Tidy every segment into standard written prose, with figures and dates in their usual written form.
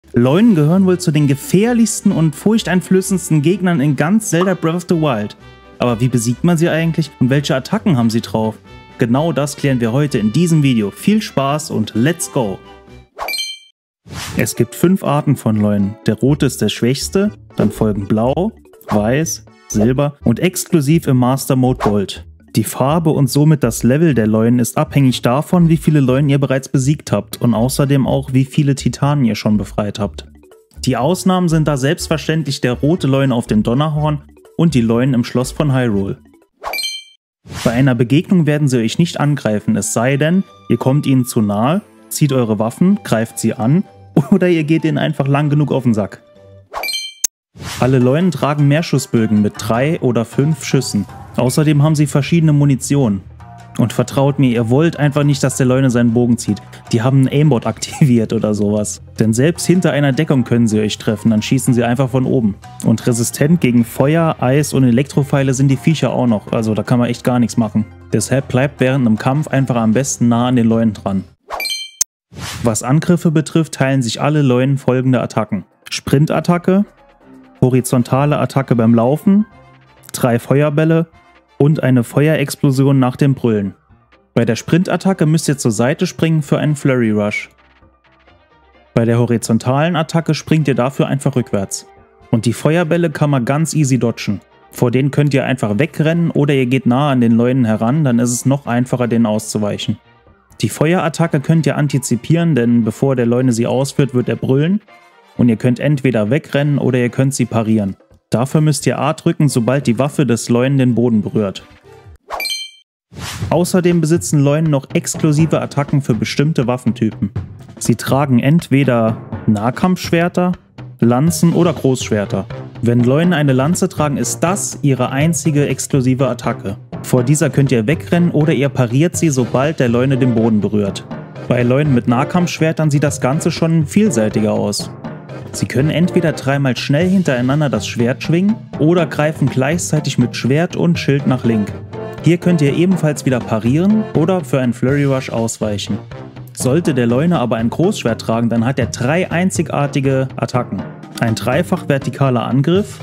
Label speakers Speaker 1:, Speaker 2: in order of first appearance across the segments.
Speaker 1: Leunen gehören wohl zu den gefährlichsten und furchteinflößendsten Gegnern in ganz Zelda Breath of the Wild. Aber wie besiegt man sie eigentlich und welche Attacken haben sie drauf? Genau das klären wir heute in diesem Video. Viel Spaß und let's go! Es gibt 5 Arten von Leunen. Der rote ist der schwächste, dann folgen blau, weiß, silber und exklusiv im Master Mode Gold. Die Farbe und somit das Level der Leunen ist abhängig davon, wie viele Leunen ihr bereits besiegt habt und außerdem auch, wie viele Titanen ihr schon befreit habt. Die Ausnahmen sind da selbstverständlich der rote Leuen auf dem Donnerhorn und die Leunen im Schloss von Hyrule. Bei einer Begegnung werden sie euch nicht angreifen, es sei denn, ihr kommt ihnen zu nahe, zieht eure Waffen, greift sie an oder ihr geht ihnen einfach lang genug auf den Sack. Alle Leunen tragen Mehrschussbögen mit 3 oder 5 Schüssen. Außerdem haben sie verschiedene Munition. Und vertraut mir, ihr wollt einfach nicht, dass der Leune seinen Bogen zieht. Die haben einen Aimbot aktiviert oder sowas. Denn selbst hinter einer Deckung können sie euch treffen, dann schießen sie einfach von oben. Und resistent gegen Feuer, Eis und Elektropfeile sind die Viecher auch noch, also da kann man echt gar nichts machen. Deshalb bleibt während einem Kampf einfach am besten nah an den Leunen dran. Was Angriffe betrifft, teilen sich alle Leunen folgende Attacken. Sprintattacke, horizontale Attacke beim Laufen, 3 Feuerbälle und eine Feuerexplosion nach dem Brüllen. Bei der Sprintattacke müsst ihr zur Seite springen für einen Flurry Rush. Bei der horizontalen Attacke springt ihr dafür einfach rückwärts. Und die Feuerbälle kann man ganz easy dodgen. Vor denen könnt ihr einfach wegrennen oder ihr geht nah an den Leunen heran, dann ist es noch einfacher, denen auszuweichen. Die Feuerattacke könnt ihr antizipieren, denn bevor der Leune sie ausführt, wird er brüllen. Und ihr könnt entweder wegrennen oder ihr könnt sie parieren. Dafür müsst ihr A drücken, sobald die Waffe des Leunen den Boden berührt. Außerdem besitzen Leunen noch exklusive Attacken für bestimmte Waffentypen. Sie tragen entweder Nahkampfschwerter, Lanzen oder Großschwerter. Wenn Leunen eine Lanze tragen, ist das ihre einzige exklusive Attacke. Vor dieser könnt ihr wegrennen oder ihr pariert sie, sobald der Leune den Boden berührt. Bei Leunen mit Nahkampfschwertern sieht das Ganze schon vielseitiger aus. Sie können entweder 3-mal schnell hintereinander das Schwert schwingen oder greifen gleichzeitig mit Schwert und Schild nach Link. Hier könnt ihr ebenfalls wieder parieren oder für einen Flurry Rush ausweichen. Sollte der Leune aber ein Großschwert tragen, dann hat er 3 einzigartige Attacken. Ein dreifach vertikaler Angriff,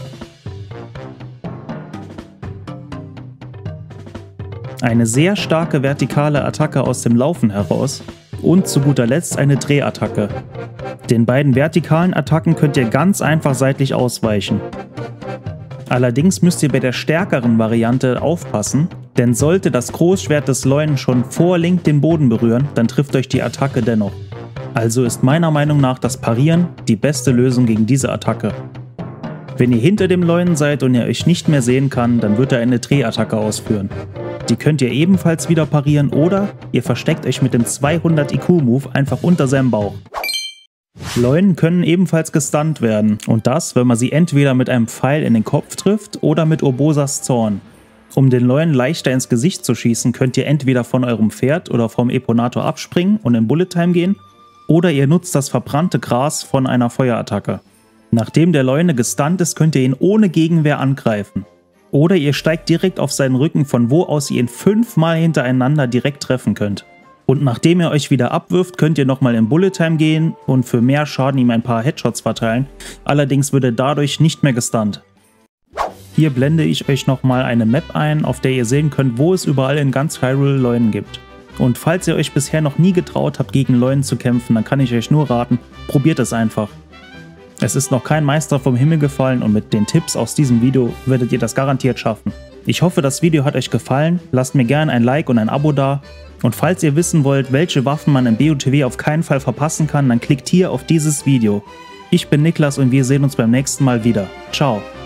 Speaker 1: eine sehr starke vertikale Attacke aus dem Laufen heraus und zu guter Letzt eine Drehattacke. Den beiden vertikalen Attacken könnt ihr ganz einfach seitlich ausweichen. Allerdings müsst ihr bei der stärkeren Variante aufpassen, denn sollte das Großschwert des Leunen schon vor Link den Boden berühren, dann trifft euch die Attacke dennoch. Also ist meiner Meinung nach das Parieren die beste Lösung gegen diese Attacke. Wenn ihr hinter dem Leunen seid und er euch nicht mehr sehen kann, dann wird er eine Drehattacke ausführen. Die könnt ihr ebenfalls wieder parieren oder ihr versteckt euch mit dem 200 IQ-Move einfach unter seinem Bauch. Leunen können ebenfalls gestunt werden und das, wenn man sie entweder mit einem Pfeil in den Kopf trifft oder mit Urbosas Zorn. Um den Leunen leichter ins Gesicht zu schießen, könnt ihr entweder von eurem Pferd oder vom Epponator abspringen und in Bullet Time gehen oder ihr nutzt das verbrannte Gras von einer Feuerattacke. Nachdem der Leune gestunt ist, könnt ihr ihn ohne Gegenwehr angreifen. Oder ihr steigt direkt auf seinen Rücken, von wo aus ihr ihn 5-mal hintereinander direkt treffen könnt. Und nachdem ihr euch wieder abwirft, könnt ihr nochmal in Bullet Time gehen und für mehr Schaden ihm ein paar Headshots verteilen. Allerdings wird er dadurch nicht mehr gestunt. Hier blende ich euch nochmal eine Map ein, auf der ihr sehen könnt, wo es überall in ganz Hyrule Leunen gibt. Und falls ihr euch bisher noch nie getraut habt, gegen Leunen zu kämpfen, dann kann ich euch nur raten, probiert es einfach. Es ist noch kein Meister vom Himmel gefallen und mit den Tipps aus diesem Video werdet ihr das garantiert schaffen. Ich hoffe, das Video hat euch gefallen, lasst mir gerne ein Like und ein Abo da. Und falls ihr wissen wollt, welche Waffen man im BOTW auf keinen Fall verpassen kann, dann klickt hier auf dieses Video. Ich bin Niklas und wir sehen uns beim nächsten Mal wieder. Ciao!